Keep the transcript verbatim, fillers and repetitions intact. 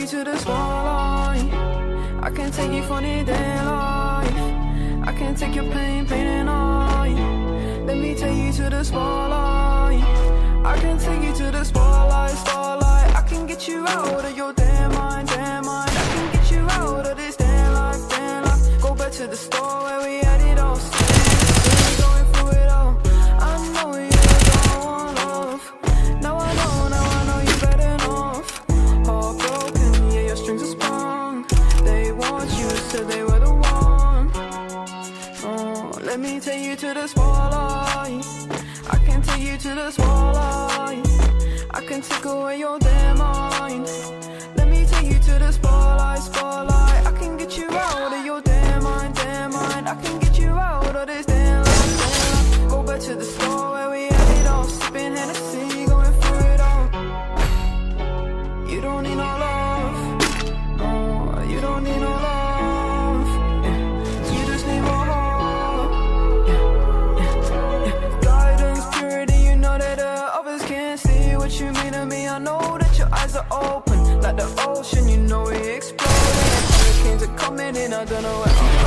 you to the spotlight. I can take you for the day life. I can take your pain, pain and I. Let me take you to the spotlight. I can take you to the spotlight, spotlight. I can get you out of your damn mind, damn mind. I can get you out of this damn life, damn life. Go back to the store where we had it all. Still going through it all. I know you don't want love. Now I know, now I know you better off. Heartbroken, yeah, your strings are sprung. They want you, said they were the one. Oh, let me take you to the spotlight. I can take you to the spotlight. I can take away your damn mind. Let me take you to the spotlight, spotlight. I can get you out of your damn mind, damn mind. I can get you out of this damn life, damn life. Go back to the store where we had it all. Sipping Hennessy, going through it all. You don't need no love. Oh, you don't need no love. Yeah. You just need more heart. Yeah, yeah, yeah. Guidance, purity, you know that the others can't see what you mean to me. I know that your eyes are open like the ocean, you know we exploding. Hurricanes are coming in, I don't know where I'm